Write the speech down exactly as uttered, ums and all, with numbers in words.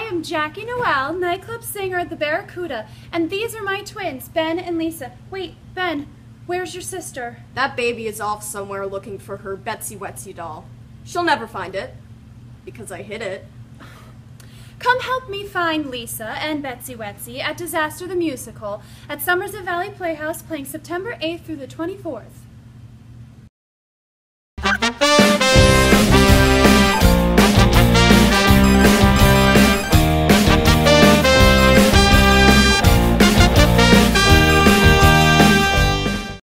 am Jackie Noel, nightclub singer at the Barracuda, and these are my twins, Ben and Lisa. Wait, Ben, where's your sister? That baby is off somewhere looking for her Betsy Wetsy doll. She'll never find it, because I hid it. Come help me find Lisa and Betsy Wetsy at Disaster the Musical at Somerset Valley Playhouse, playing September eighth through the twenty-fourth.